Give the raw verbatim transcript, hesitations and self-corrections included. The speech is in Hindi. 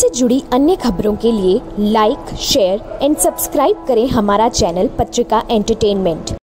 से जुड़ी अन्य खबरों के लिए लाइक, शेयर एंड सब्सक्राइब करें हमारा चैनल पत्रिका एंटरटेनमेंट।